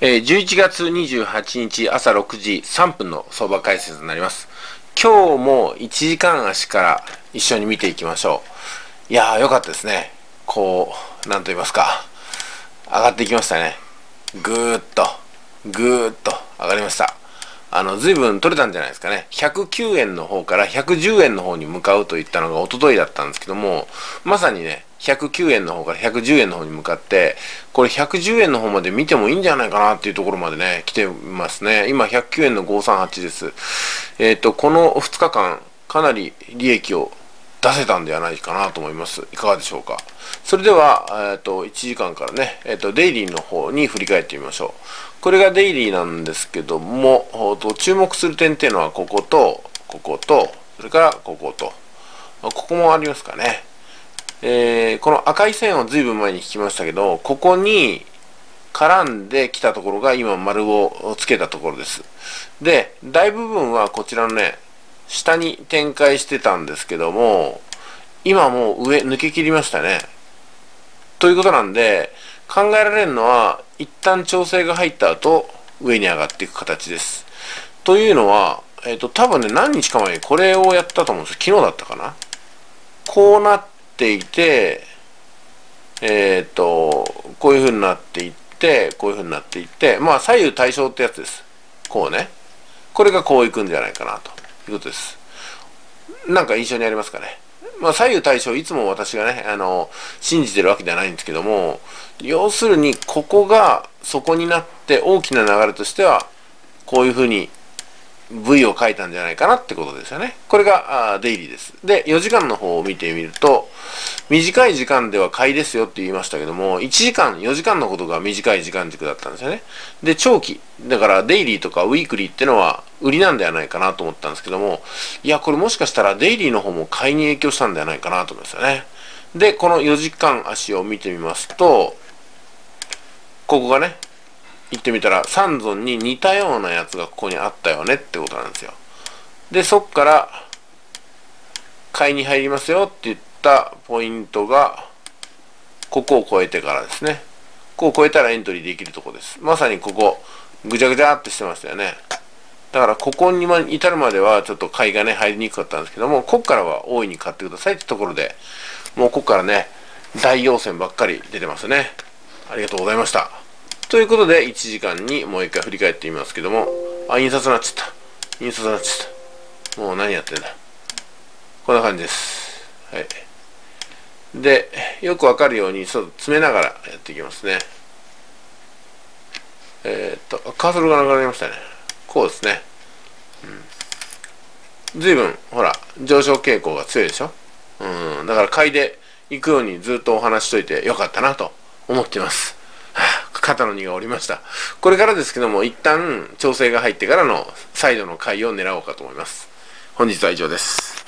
11月28日朝6時3分の相場解説になります。今日も1時間足から一緒に見ていきましょう。いやー、良かったですね。なんと言いますか。上がっていきましたね。ぐーっと上がりました。随分取れたんじゃないですかね。109円の方から110円の方に向かうといったのが一昨日だったんですけども、まさにね、109円の方から110円の方に向かって、これ110円の方まで見てもいいんじゃないかなっていうところまでね、来てますね。今109円の538です。この2日間、かなり利益を出せたんではないかなと思います。いかがでしょうか。それでは、1時間からね、デイリーの方に振り返ってみましょう。これがデイリーなんですけども、注目する点っていうのはここと、ここと、それからここと、ここもありますかね。この赤い線をずいぶん前に引きましたけど、ここに絡んできたところが今丸をつけたところです。で、大部分はこちらのね、下に展開してたんですけども、今もう上抜け切りましたね。ということなんで、考えられるのは、一旦調整が入った後、上に上がっていく形です。というのは、多分ね、何日か前にこれをやったと思うんですよ。昨日だったかな。こうなっていて、こういう風になっていって、こういう風になっていって、まあ、左右対称ってやつです。こうね。これがこういくんじゃないかな、ということです。なんか印象にありますかね。まあ、左右対称、いつも私がね、信じてるわけではないんですけども、要するに、ここが底になって、大きな流れとしては、こういう風に V を書いたんじゃないかなってことですよね。これがデイリーです。で、4時間の方を見てみると、短い時間では買いですよって言いましたけども、1時間、4時間のことが短い時間軸だったんですよね。で、長期、だからデイリーとかウィークリーってのは売りなんではないかなと思ったんですけども、いや、これもしかしたらデイリーの方も買いに影響したんではないかなと思いますよね。で、この4時間足を見てみますと、ここがね、言ってみたら3ゾンに似たようなやつがここにあったよねってことなんですよ。で、そっから買いに入りますよって言ったポイントがここを超えてからですね。ここを超えたらエントリーできるとこです。まさにここぐちゃぐちゃってしてましたよね。だからここに至るまではちょっと買いがね入りにくかったんですけども、ここからは大いに買ってくださいってところで、もうここからね大陽線ばっかり出てますね。ありがとうございました。ということで、1時間にもう一回振り返ってみますけども、印刷になっちゃった。印刷になっちゃった。もう何やってんだ。こんな感じです。はい。で、よくわかるように、ちょっと詰めながらやっていきますね。カーソルがなくなりましたね。こうですね。随分、ほら、上昇傾向が強いでしょ。だから買いで行くようにずっとお話しといてよかったなと思っています。肩の荷が下りました。これからですけども、一旦調整が入ってからの再度の買いを狙おうかと思います。本日は以上です。